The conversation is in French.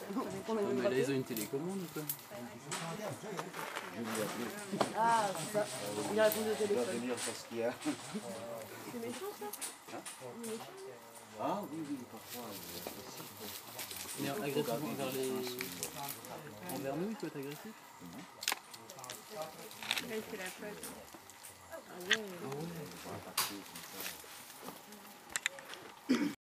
Mais là, ils ont une télécommande ou quoi? Ah, c'est ça. Il a répondu au Il va téléphone. venir parce qu'il y a... C'est méchant ça? Ah oui, oui, parfois. Mais agressivement envers nous, il peut être agressif? Là, il fait la fête. Ah ouais.